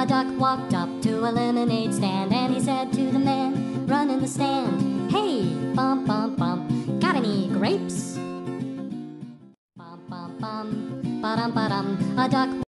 duck walked up to a lemonade stand, and he said to the man running the stand, "Hey, bum bum bum, got any grapes?" Bum bum bum, ba-dum ba-dum. A duck